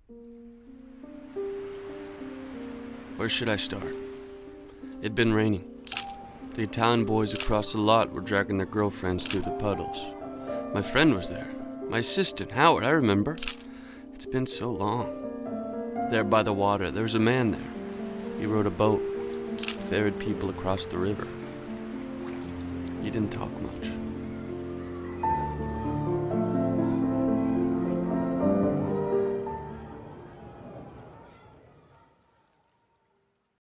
Where should I start? It'd been raining. The Italian boys across the lot were dragging their girlfriends through the puddles. My friend was there. My assistant, Howard, I remember. It's been so long. There by the water, there was a man there. He rowed a boat, ferried people across the river. He didn't talk much.